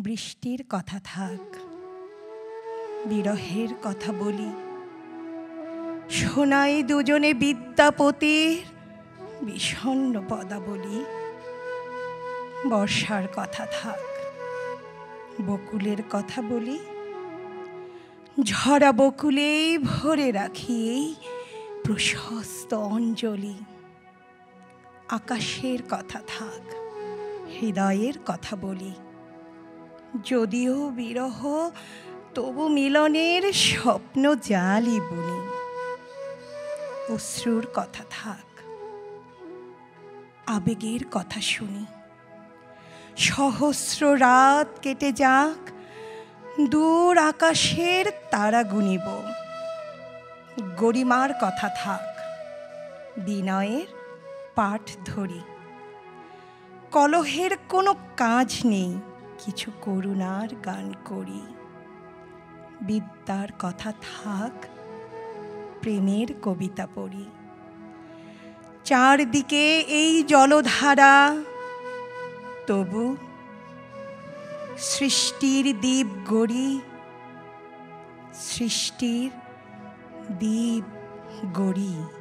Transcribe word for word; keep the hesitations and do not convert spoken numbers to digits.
বৃষ্টির কথা থাক, বিরহের কথা বলি, শোনাই দুজনে বিদ্যাপতির বিষণ্ণ পদাবলী। বর্ষার কথা থাক, বকুলের কথা বলি, ঝরা বকুলেই ভরে রাখি এই প্রশস্ত অঞ্জলি। আকাশের কথা থাক, হৃদয়ের কথা বলি, যদিও বিরহ তবু মিলনের স্বপ্ন জালি বুনি। অশ্রুর কথা থাক, আবেগের কথা শুনি, সহস্র রাত কেটে যাক, দূর আকাশের তারা গুনিব। গরিমার কথা থাক, বিনয়ের পাঠ ধরি, কলহের কোনো কাজ নেই, কিছু করুণার গান করি। বিদ্যার কথা থাক, প্রেমের কবিতা পড়ি, চারদিকে এই জলধারা, তবু সৃষ্টির দ্বীপ গড়ি, সৃষ্টির দ্বীপ গড়ি।